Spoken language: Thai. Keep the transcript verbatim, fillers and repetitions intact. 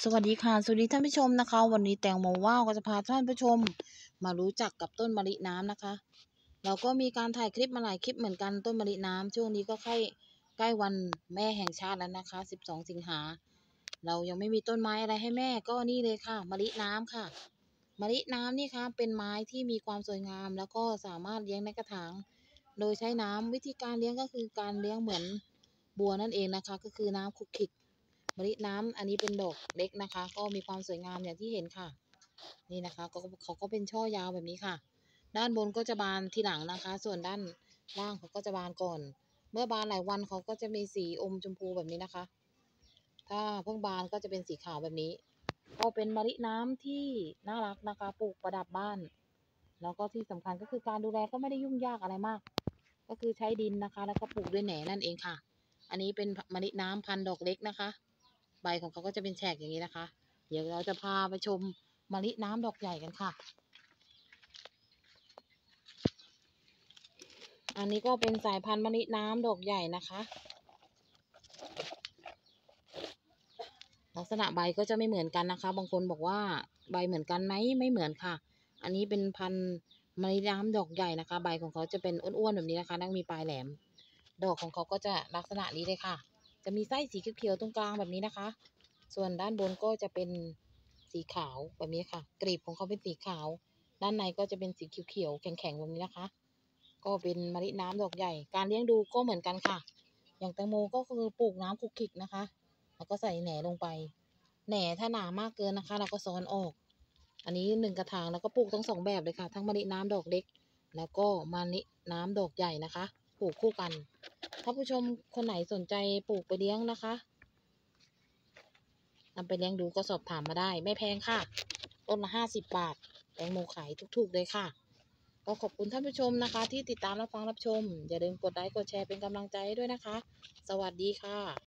สวัสดีค่ะสวัสดีท่านผู้ชมนะคะวันนี้แตงโมว่าวก็จะพาท่านผู้ชมมารู้จักกับต้นมะลิน้ำนะคะเราก็มีการถ่ายคลิปมาหลายคลิปเหมือนกันต้นมะลิน้ำช่วงนี้ก็ใกล้ใกล้วันแม่แห่งชาติแล้วนะคะสิบสองสิงหาเรายังไม่มีต้นไม้อะไรให้แม่ก็นี่เลยค่ะมะลิน้ำค่ะมะลิน้ำนี่ค่ะเป็นไม้ที่มีความสวยงามแล้วก็สามารถเลี้ยงในกระถางโดยใช้น้ำวิธีการเลี้ยงก็คือการเลี้ยงเหมือนบัวนั่นเองนะคะก็คือน้ำคลุกคลิกมะลิน้ำอันนี้เป็นดอกเล็กนะคะก็มีความสวยงามอย่างที่เห็นค่ะนี่นะคะก็เขาก็เป็นช่อยาวแบบนี้ค่ะด้านบนก็จะบานทีหลังนะคะส่วนด้านล่างเขาก็จะบานก่อนเมื่อบานหลายวันเขาก็จะมีสีอมชมพูแบบนี้นะคะถ้าเพิ่งบานก็จะเป็นสีขาวแบบนี้ก็เป็นมะลิน้ำที่น่ารักนะคะปลูกประดับบ้านแล้วก็ที่สำคัญก็คือการดูแลก็ไม่ได้ยุ่งยากอะไรมากก็คือใช้ดินนะคะแล้วก็ปลูกด้วยแหน่นั่นเองค่ะอันนี้เป็นมะลิน้ำพันธุ์ดอกเล็กนะคะใบของเขาก็จะเป็นแฉกอย่างนี้นะคะเดี๋ยวเราจะพาไปชมมะลิน้ำดอกใหญ่กันค่ะอันนี้ก็เป็นสายพันธุ์มะลิน้ำดอกใหญ่นะคะลักษณะใบก็จะไม่เหมือนกันนะคะบางคนบอกว่าใบเหมือนกันไหมไม่เหมือนค่ะอันนี้เป็นพันธุ์มะลิน้ำดอกใหญ่นะคะใบของเขาจะเป็นอ้วนๆแบบนี้นะคะแล้วมีปลายแหลมดอกของเขาก็จะลักษณะนี้เลยค่ะจะมีไส้สีเขียวๆตรงกลางแบบนี้นะคะส่วนด้านบนก็จะเป็นสีขาวแบบนี้ค่ะกลีบของเขาเป็นสีขาวด้านในก็จะเป็นสีเขียวๆแข็งๆแบบนี้นะคะก็เป็นมะลิน้ำดอกใหญ่การเลี้ยงดูก็เหมือนกันค่ะอย่างแตงโมก็คือปลูกน้ำคลุกคลิกนะคะแล้วก็ใส่แหน่ลงไปแหน่ถ้าหนามากเกินนะคะเราก็ซ้อนออกอันนี้หนึ่งกระถางแล้วก็ปลูกทั้งสองแบบเลยค่ะทั้งมะลิน้ำดอกเล็กแล้วก็มะลิน้ำดอกใหญ่นะคะปลูกคู่กันถ้าผู้ชมคนไหนสนใจปลูกไปเลี้ยงนะคะนำไปเลี้ยงดูก็สอบถามมาได้ไม่แพงค่ะต้นละห้าสิบบาทแตงโมขายถูกๆเลยค่ะก็ขอบคุณท่านผู้ชมนะคะที่ติดตามรับฟังรับชมอย่าลืมกดไลค์กดแชร์เป็นกำลังใจให้ด้วยนะคะสวัสดีค่ะ